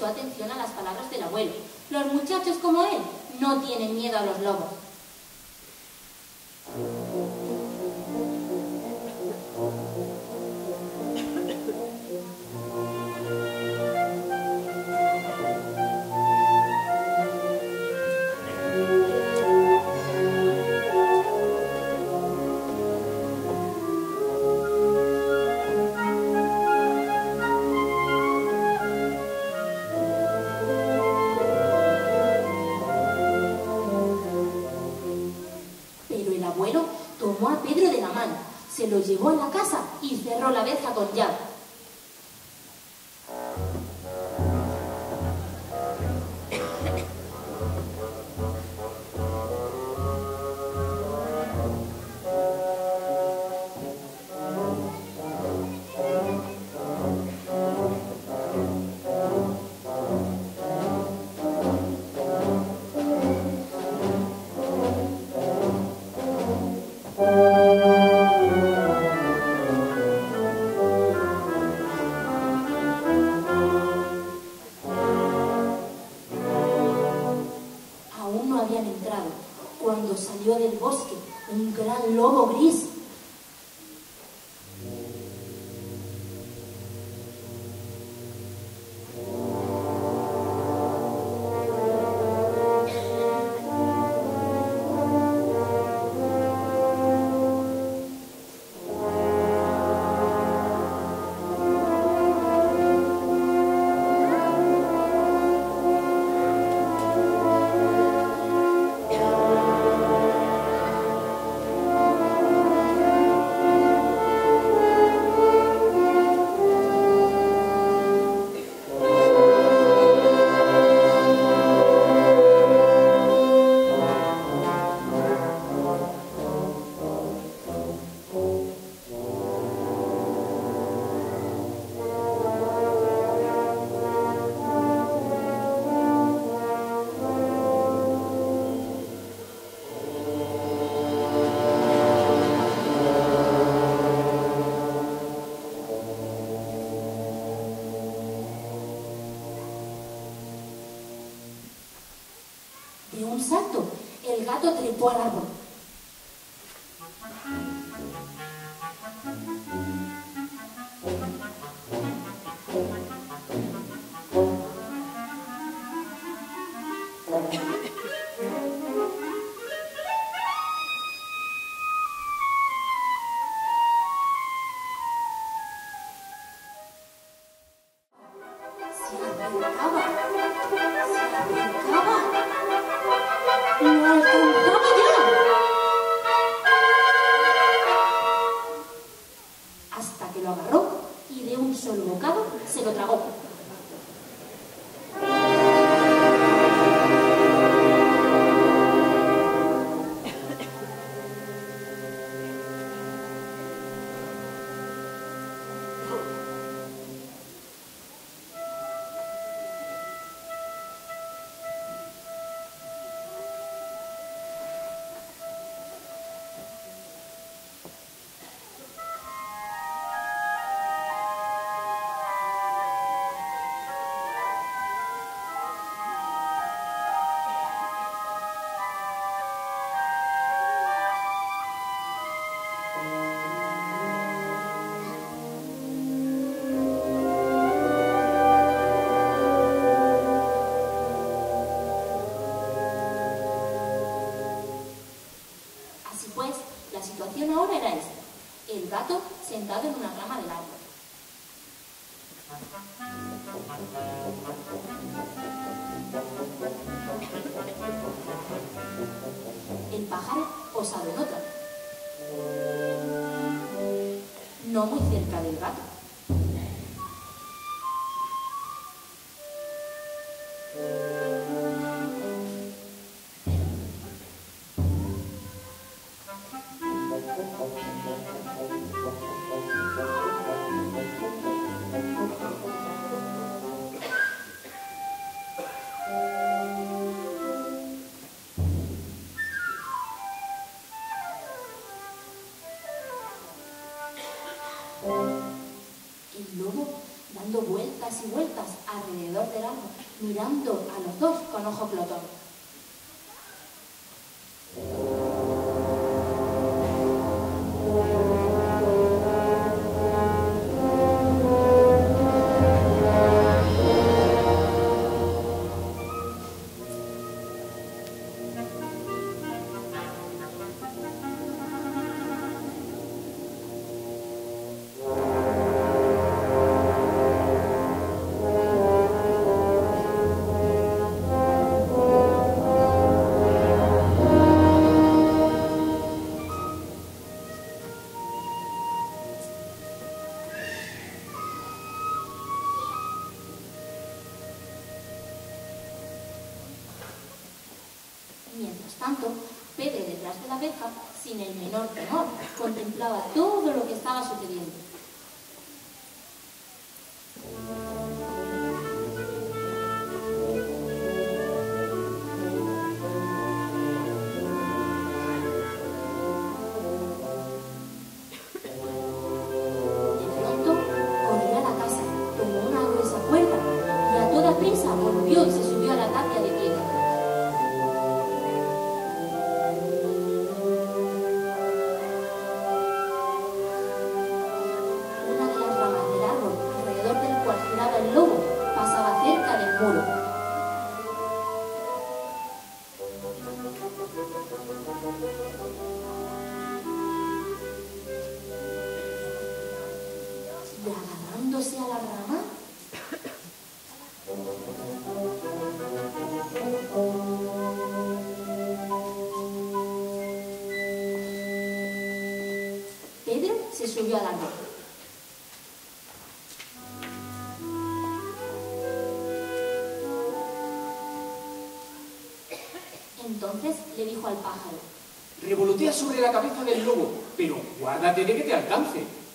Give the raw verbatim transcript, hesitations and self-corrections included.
atención a las palabras del abuelo. Los muchachos como él no tienen miedo a los lobos. Se lo llevó a la casa y cerró la verja con llave. Cuando salió del bosque un gran lobo gris. De un salto, el gato trepó al árbol. Se acercaba, se acercaba. ¡Lo alcanzaba ya! Hasta que lo agarró y de un solo bocado se lo tragó. Pues la situación ahora era esta: el gato sentado en una rama del árbol. El pájaro posado en otra, no muy cerca del gato. El lobo dando vueltas y vueltas alrededor del árbol, mirando a los dos con ojo glotón. Mientras tanto, Pedro, detrás de la verja, sin el menor temor, contemplaba todo lo que estaba sucediendo. De pronto, corrió a la casa, tomó una gruesa cuerda y a toda prisa volvió y se subió a la tapia de piedra. El lobo pasaba cerca del muro. Y agarrándose a la rama, Pedro se subió al árbol. Entonces le dijo al pájaro: revolotea sobre la cabeza del lobo, pero guárdate de que te alcance.